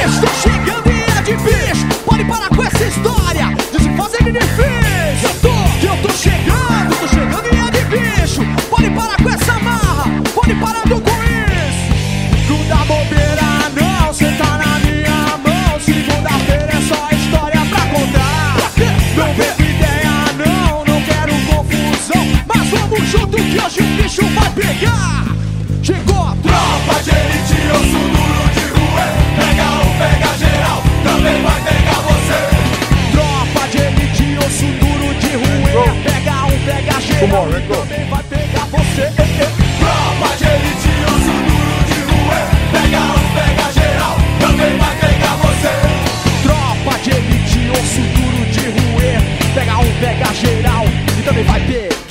Estou chegando e é difícil. Pode parar com essa história de se fazer de difícil. Eu tô chegando e é difícil. Pode parar com essa marra, pode parar com isso. Não dá bobeira não, cê tá na minha mão. Segunda-feira é só história pra contar. Não vejo ideia não quero confusão. Mas vamos junto que hoje o bicho vai pegar. Chegou a tropa de elite, osso duro de rua. Pega um, pega geral, também vai pegar você. Tropa de elite, osso duro de rua. Pega um, pega geral, também vai pegar você. Tropa de elite, osso duro de rua. Pega um, pega geral, também vai pegar você. Tropa de elite, osso duro de rua. Pega um, pega geral e também vai pegar.